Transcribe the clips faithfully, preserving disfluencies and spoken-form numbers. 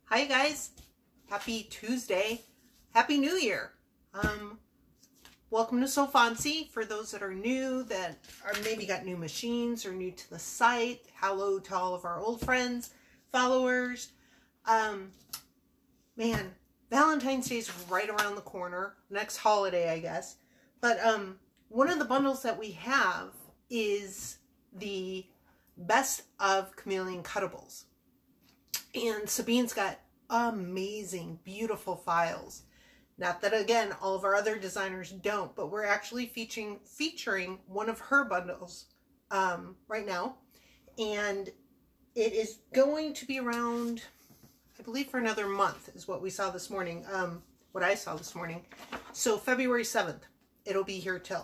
Hi guys, happy Tuesday, happy New Year. Um, welcome to Sew Fonzie. For those that are new, that are maybe got new machines or new to the site, hello to all of our old friends, followers. Um, man, Valentine's Day is right around the corner, next holiday I guess. But um, one of the bundles that we have is the Best of Chameleon Cuttables. And Sabine's got amazing, beautiful files. Not that, again, all of our other designers don't, but we're actually featuring featuring one of her bundles um, right now. And it is going to be around, I believe, for another month is what we saw this morning, um, what I saw this morning. So February seventh, it'll be here till.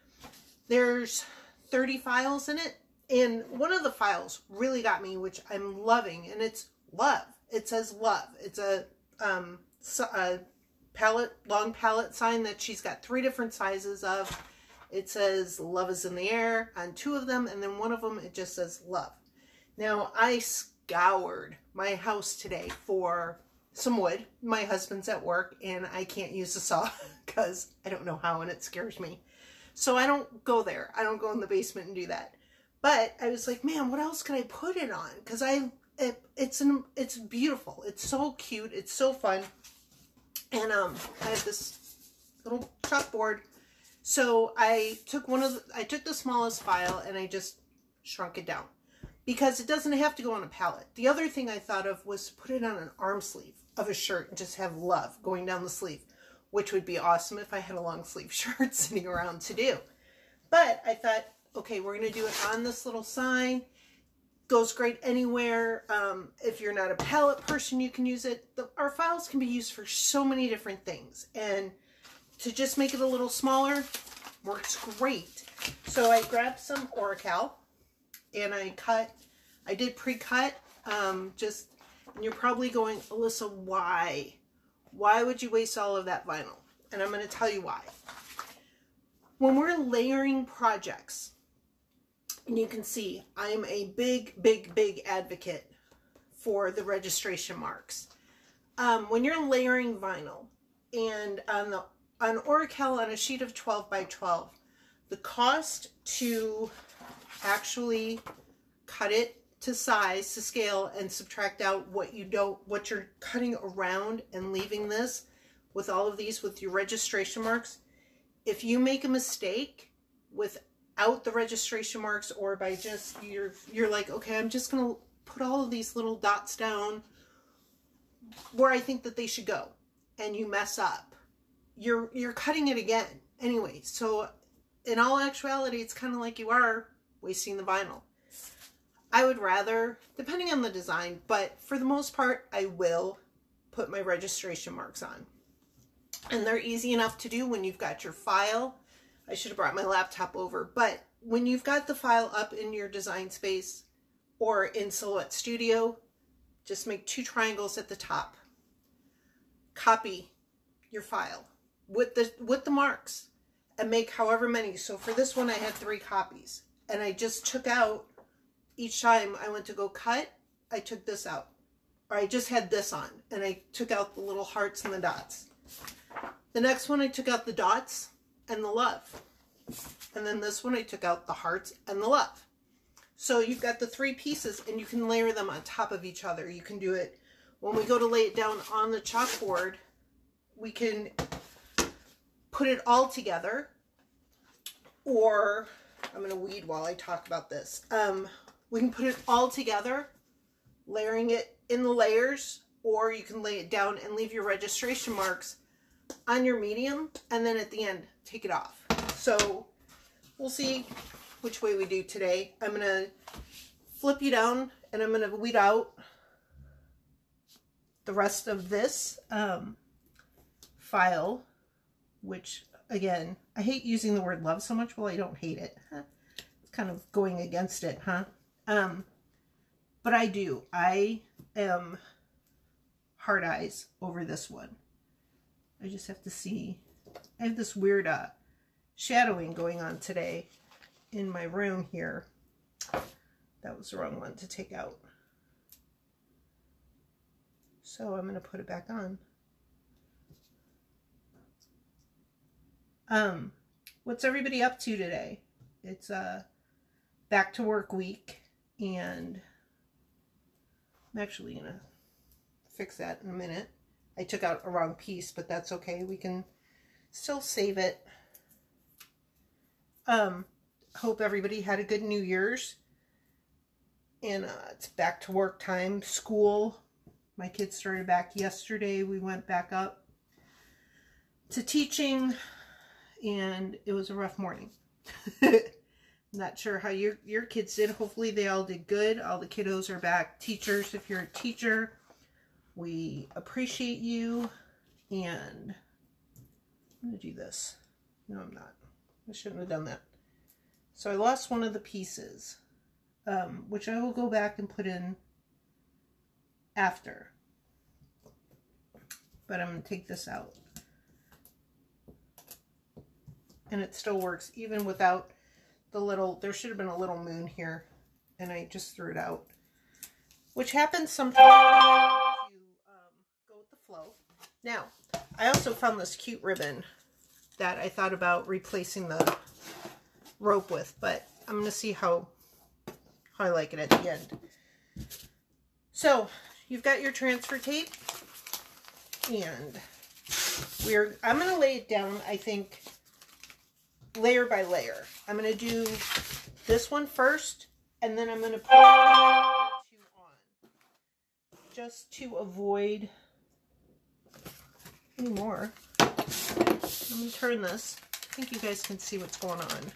There's thirty files in it. And one of the files really got me, which I'm loving, and it's love. It says love. It's a, um, a palette, long palette sign that she's got three different sizes of. It says love is in the air on two of them, and then one of them it just says love. Now, I scoured my house today for some wood. My husband's at work, and I can't use a saw because I don't know how, and it scares me. So I don't go there. I don't go in the basement and do that. But I was like, man, what else could I put it on? Because I, it, it's an, it's beautiful. It's so cute. It's so fun. And um, I have this little chalkboard. So I took one of, the, I took the smallest file and I just shrunk it down because it doesn't have to go on a palette. The other thing I thought of was to put it on an arm sleeve of a shirt and just have love going down the sleeve, which would be awesome if I had a long sleeve shirt sitting around to do. But I thought, okay, we're going to do it on this little sign. Goes great anywhere. Um, if you're not a palette person, you can use it. The, our files can be used for so many different things. And to just make it a little smaller works great. So I grabbed some Oracal and I cut. I did pre-cut. Um, just, and you're probably going, Alyssa, why? Why would you waste all of that vinyl? And I'm going to tell you why. When we're layering projects, and you can see I'm a big, big, big advocate for the registration marks. Um, when you're layering vinyl and on the on Oracal on a sheet of twelve by twelve, the cost to actually cut it to size, to scale, and subtract out what you don't, what you're cutting around and leaving this with all of these with your registration marks. If you make a mistake with out the registration marks, or by just you're you're like, okay, I'm just gonna put all of these little dots down where I think that they should go, and you mess up, you're you're cutting it again anyway. So in all actuality, it's kind of like you are wasting the vinyl. I would rather, depending on the design, but for the most part, I will put my registration marks on, and they're easy enough to do when you've got your file. I should have brought my laptop over, but when you've got the file up in your design space or in Silhouette Studio, just make two triangles at the top. Copy your file with the with the marks and make however many. So for this one, I had three copies, and I just took out each time I went to go cut, I took this out, or I just had this on, and I took out the little hearts and the dots. The next one, I took out the dots and the love. And then this one I took out the hearts and the love. So you've got the three pieces, and you can layer them on top of each other. You can do it when we go to lay it down on the chalkboard. We can put it all together, or I'm going to weed while I talk about this. Um, we can put it all together, layering it in the layers, or you can lay it down and leave your registration marks on your medium, and then at the end take it off. So we'll see which way we do today. I'm going to flip you down, and I'm going to weed out the rest of this um, file, which, again, I hate using the word love so much. Well, I don't hate it. It's kind of going against it, huh? Um, but I do. I am hard eyes over this one. I just have to see. I have this weird uh, shadowing going on today in my room here. That was the wrong one to take out. So I'm going to put it back on. Um, what's everybody up to today? It's uh, back to work week, and I'm actually going to fix that in a minute. I took out a wrong piece, but that's okay. We can still save it. Um, hope everybody had a good New Year's. And uh, it's back to work time. School. My kids started back yesterday. We went back up to teaching, and it was a rough morning. Not sure how your, your kids did. Hopefully they all did good. All the kiddos are back. Teachers, if you're a teacher, we appreciate you. And I'm going to do this. No, I'm not. I shouldn't have done that. So I lost one of the pieces, um, which I will go back and put in after. But I'm going to take this out. And it still works even without the little, there should have been a little moon here, and I just threw it out. Which happens sometimes to um, go with the flow. Now, I also found this cute ribbon that I thought about replacing the rope with, but I'm going to see how, how I like it at the end. So, you've got your transfer tape, and we're, I'm going to lay it down, I think, layer by layer. I'm going to do this one first, and then I'm going to put two on, just to avoid any more. Let me turn this. I think you guys can see what's going on.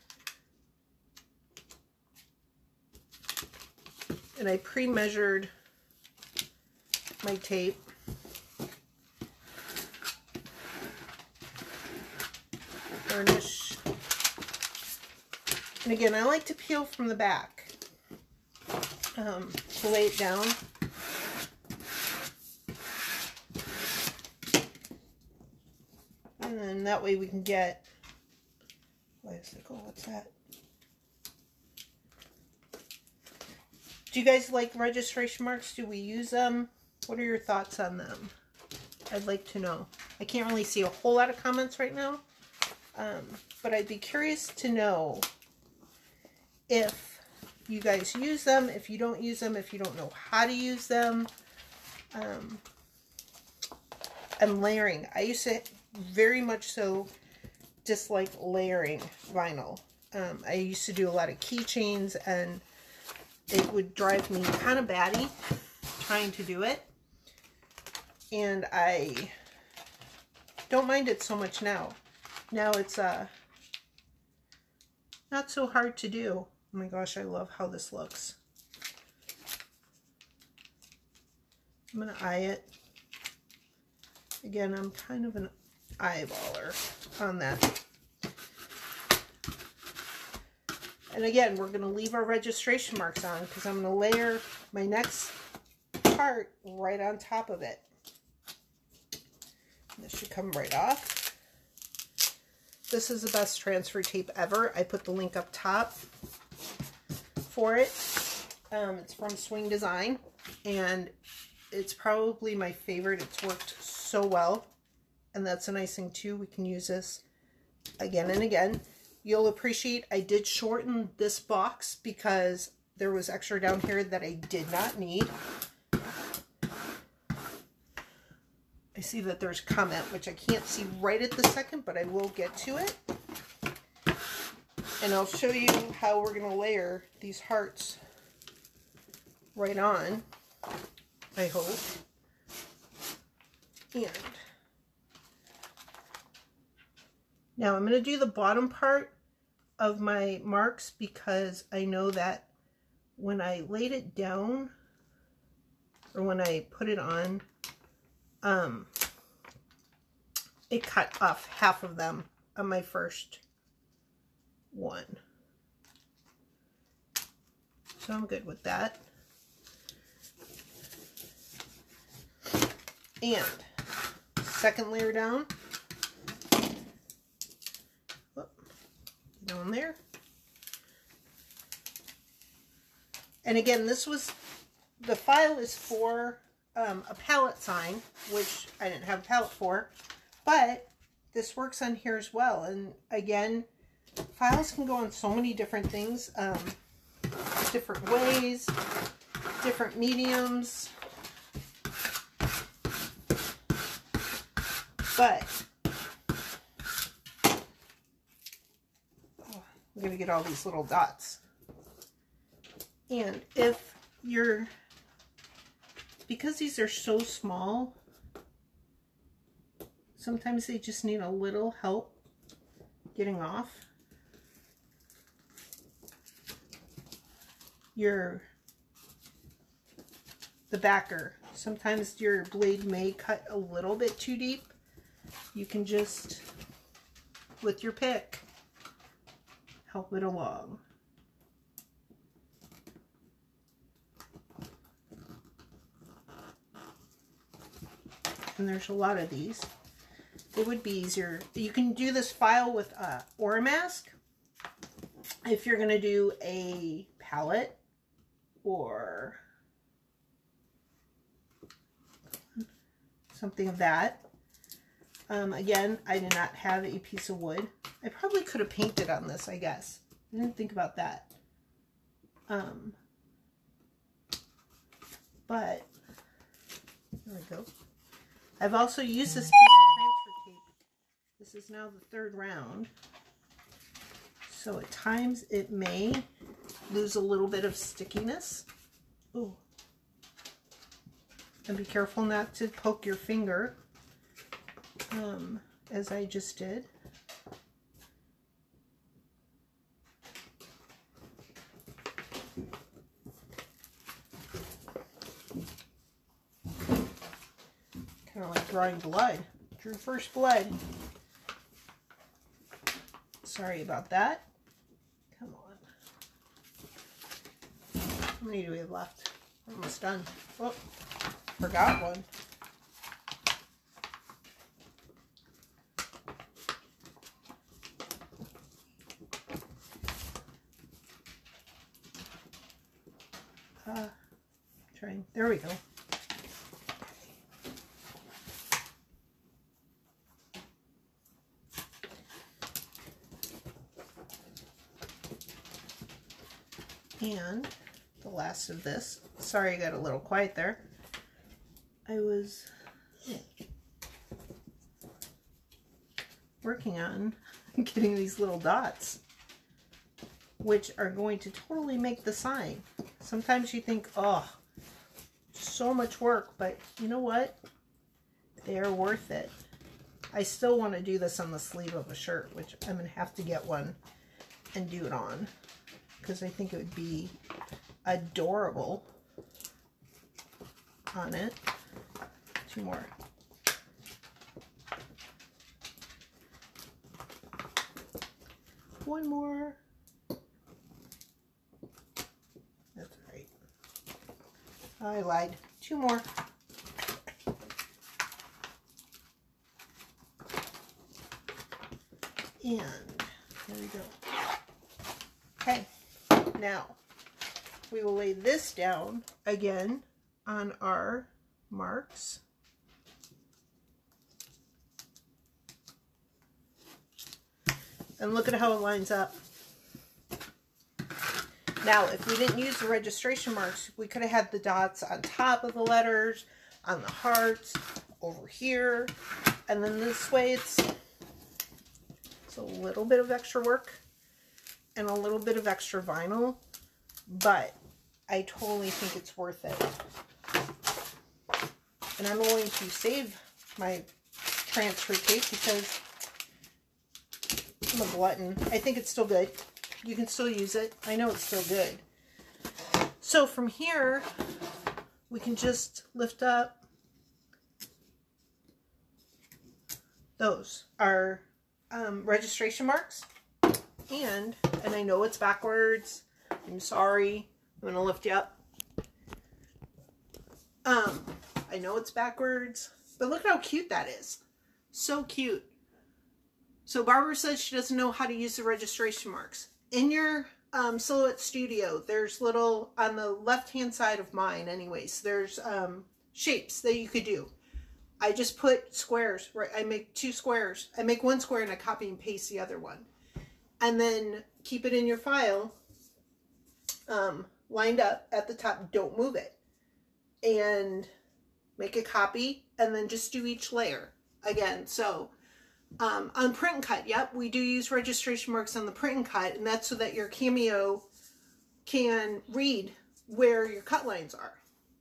And I pre-measured my tape. Burnish. And again, I like to peel from the back um, to lay it down. And then that way we can get, bicycle, what's that? Do you guys like registration marks? Do we use them? What are your thoughts on them? I'd like to know. I can't really see a whole lot of comments right now. Um, but I'd be curious to know if you guys use them, if you don't use them, if you don't know how to use them. Um, and layering. I used to very much so dislike layering vinyl. Um, I used to do a lot of keychains, and it would drive me kind of batty trying to do it. And I don't mind it so much now. Now it's uh, not so hard to do. Oh my gosh, I love how this looks. I'm going to eye it. Again, I'm kind of an eyeballer on that. And again, we're going to leave our registration marks on because I'm going to layer my next part right on top of it. And this should come right off. This is the best transfer tape ever. I put the link up top for it. Um, it's from Swing Design, and it's probably my favorite. It's worked so well, and that's a nice thing too. We can use this again and again. You'll appreciate I did shorten this box because there was extra down here that I did not need. I see that there's a comment, which I can't see right at the second, but I will get to it. And I'll show you how we're going to layer these hearts right on, I hope. And now I'm going to do the bottom part of my marks because I know that when I laid it down, or when I put it on, um, it cut off half of them on my first one. So I'm good with that. And second layer down. Down there. And again, this was, the file is for um, a palette sign, which I didn't have a palette for, but this works on here as well. And again, files can go on so many different things, um, different ways, different mediums, but oh, I'm going to get all these little dots. And if you're, because these are so small, sometimes they just need a little help getting off. Your, the backer, sometimes your blade may cut a little bit too deep. You can just, with your pick, help it along. And there's a lot of these. It would be easier. You can do this file with uh, Oramask if you're going to do a palette or something of that. Um, again, I did not have a piece of wood. I probably could have painted on this, I guess. I didn't think about that. Um, but, there we go. I've also used this piece of transfer tape. This is now the third round. So at times it may lose a little bit of stickiness. Ooh. And be careful not to poke your finger, um, as I just did. Kind of like drawing blood. Drew first blood. Sorry about that. Come on. How many do we have left? Almost done. Oh, forgot one. Uh, trying. There we go. And the last of this, sorry I got a little quiet there. I was working on getting these little dots, which are going to totally make the sign. Sometimes you think, oh, so much work, but you know what? They are worth it. I still want to do this on the sleeve of a shirt, which I'm going to have to get one and do it on, because I think it would be adorable on it. Two more. One more. That's right. I lied. Two more. And there we go. Okay. Now, we will lay this down again on our marks. And look at how it lines up. Now, if we didn't use the registration marks, we could have had the dots on top of the letters, on the hearts, over here. And then this way, it's, it's a little bit of extra work and a little bit of extra vinyl, but I totally think it's worth it. And I'm going to save my transfer tape because I'm a glutton. I think it's still good. You can still use it. I know it's still good. So from here, we can just lift up. Those are um, registration marks. And, and I know it's backwards. I'm sorry. I'm going to lift you up. Um, I know it's backwards, but look at how cute that is. So cute. So Barbara says she doesn't know how to use the registration marks. In your um, Silhouette Studio, there's little, on the left-hand side of mine anyways, there's um, shapes that you could do. I just put squares, right? I make two squares. I make one square and I copy and paste the other one. And then keep it in your file, um, lined up at the top. Don't move it. And make a copy and then just do each layer again. So um, on print and cut, yep, we do use registration marks on the print and cut, and that's so that your Cameo can read where your cut lines are.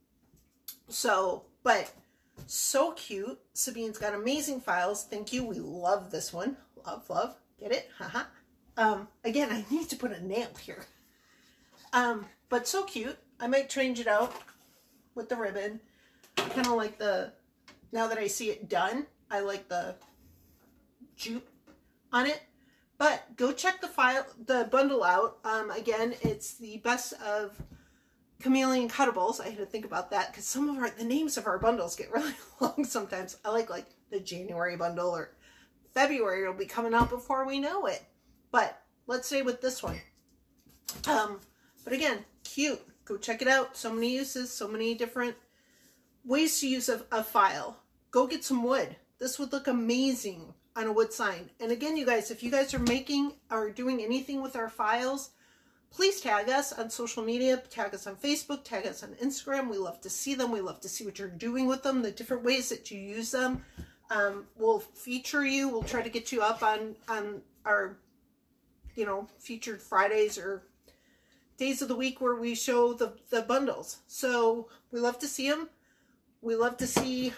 So, but so cute. Sabine's got amazing files. Thank you. We love this one. Love, love. Get it? Haha. um, again, I need to put a nail here. Um, but so cute. I might change it out with the ribbon. Kind of like the, now that I see it done, I like the jute on it. But go check the file, the bundle out. Um, again, it's the best of Chameleon Cuttables. I had to think about that because some of our, the names of our bundles get really long sometimes. I like like the January bundle, or February will be coming out before we know it. But let's say with this one. Um, but again, cute. Go check it out. So many uses, so many different ways to use a, a file. Go get some wood. This would look amazing on a wood sign. And again, you guys, if you guys are making or doing anything with our files, please tag us on social media, tag us on Facebook, tag us on Instagram. We love to see them. We love to see what you're doing with them, the different ways that you use them. Um, we'll feature you. We'll try to get you up on, on our, you know, featured Fridays or days of the week where we show the, the bundles. So we love to see them. We love to see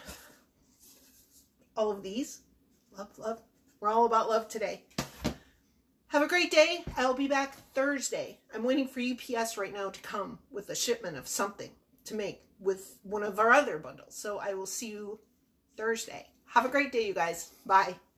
all of these. Love, love. We're all about love today. Have a great day. I'll be back Thursday. I'm waiting for U P S right now to come with a shipment of something to make with one of our other bundles. So I will see you Thursday. Have a great day, you guys. Bye.